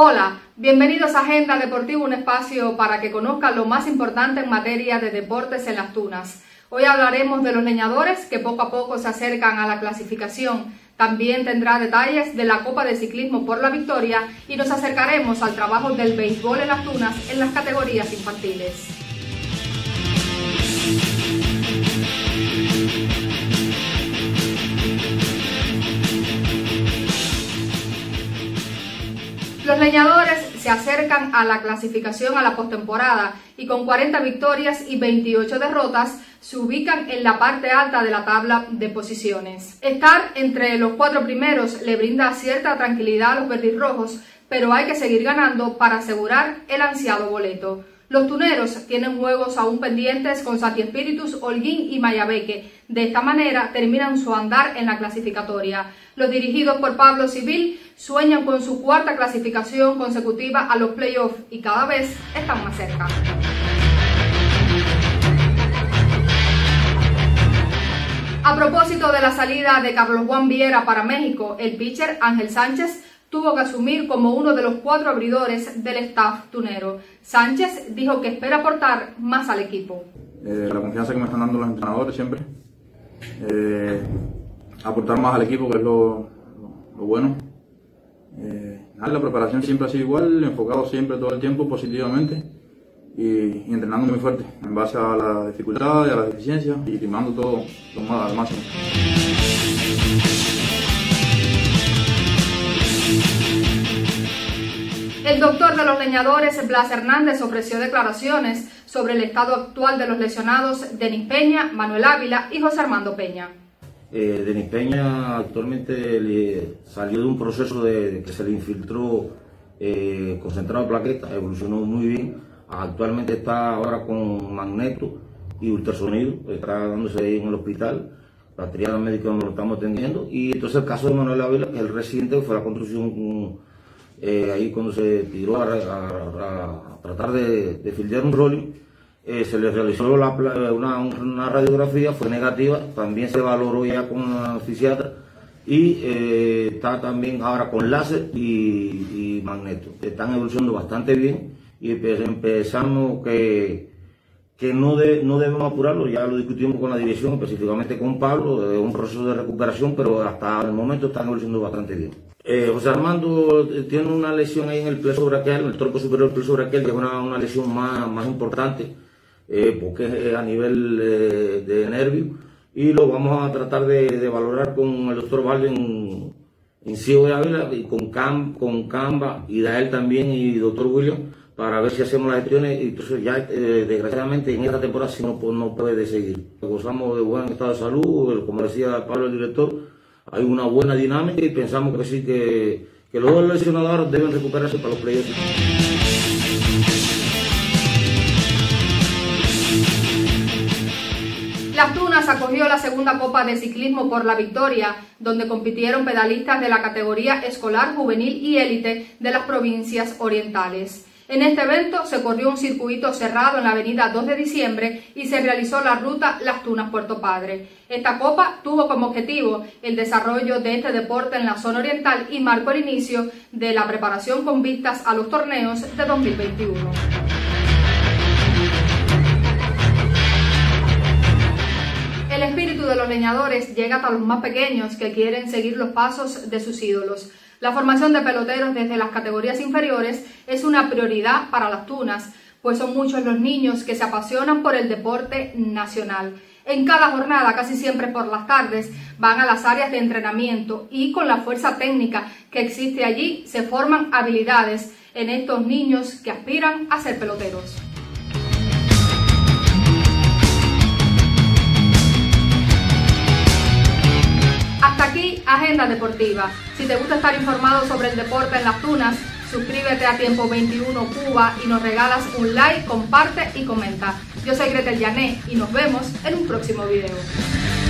Hola, bienvenidos a Agenda Deportiva, un espacio para que conozcan lo más importante en materia de deportes en Las Tunas. Hoy hablaremos de los leñadores que poco a poco se acercan a la clasificación. También tendrá detalles de la Copa de Ciclismo por la Victoria y nos acercaremos al trabajo del béisbol en Las Tunas en las categorías infantiles. Los leñadores se acercan a la clasificación a la postemporada y con 40 victorias y 28 derrotas se ubican en la parte alta de la tabla de posiciones. Estar entre los 4 primeros le brinda cierta tranquilidad a los verdirrojos, pero hay que seguir ganando para asegurar el ansiado boleto. Los tuneros tienen juegos aún pendientes con Santi Espíritus, Holguín y Mayabeque. De esta manera terminan su andar en la clasificatoria. Los dirigidos por Pablo Civil sueñan con su 4ª clasificación consecutiva a los playoffs y cada vez están más cerca. A propósito de la salida de Carlos Juan Viera para México, el pitcher Ángel Sánchez tuvo que asumir como uno de los 4 abridores del staff tunero. Sánchez dijo que espera aportar más al equipo. La confianza que me están dando los entrenadores siempre, aportar más al equipo, que es lo bueno. La preparación siempre ha sido igual, enfocado siempre todo el tiempo positivamente y entrenando muy fuerte en base a la dificultad y a las deficiencias y limando todo al máximo. El doctor de los leñadores, Blas Hernández, ofreció declaraciones sobre el estado actual de los lesionados Denis Peña, Manuel Ávila y José Armando Peña. Denis Peña actualmente salió de un proceso que se le infiltró concentrado de plaquetas, evolucionó muy bien. Actualmente está ahora con magneto y ultrasonido, está dándose ahí en el hospital. La triada médica donde lo estamos atendiendo. Y entonces el caso de Manuel Ávila, que es el reciente, fue la construcción ahí cuando se tiró a tratar de fildear un rolling, se le realizó una radiografía, fue negativa, también se valoró ya con una fisiatra y está también ahora con láser y magneto. Están evolucionando bastante bien y empezamos que no debemos apurarlo, ya lo discutimos con la dirección, específicamente con Pablo, es un proceso de recuperación, pero hasta el momento están evolucionando bastante bien. José Armando tiene una lesión ahí en el plexo braquial, el tronco superior del plexo braquial, que es una lesión más importante, porque es a nivel de nervio, y lo vamos a tratar de valorar con el doctor Valde en Ciego de Ávila, y con Camba, y Dael también, y doctor William, para ver si hacemos las gestiones, y entonces ya desgraciadamente en esta temporada si no puede seguir. Gozamos de buen estado de salud, como decía Pablo el director, hay una buena dinámica y pensamos que sí, que los 2 lesionados deben recuperarse para los playoffs. Las Tunas acogió la 2ª Copa de Ciclismo por la Victoria, donde compitieron pedalistas de la categoría escolar, juvenil y élite de las provincias orientales. En este evento se corrió un circuito cerrado en la avenida 2 de diciembre y se realizó la ruta Las Tunas-Puerto Padre. Esta copa tuvo como objetivo el desarrollo de este deporte en la zona oriental y marcó el inicio de la preparación con vistas a los torneos de 2021. El espíritu de los leñadores llega hasta los más pequeños que quieren seguir los pasos de sus ídolos. La formación de peloteros desde las categorías inferiores es una prioridad para Las Tunas, pues son muchos los niños que se apasionan por el deporte nacional. En cada jornada, casi siempre por las tardes, van a las áreas de entrenamiento y con la fuerza técnica que existe allí se forman habilidades en estos niños que aspiran a ser peloteros. Hasta aquí Agenda Deportiva. Si te gusta estar informado sobre el deporte en Las Tunas, suscríbete a Tiempo 21 Cuba y nos regalas un like, comparte y comenta. Yo soy Gretel Llané y nos vemos en un próximo video.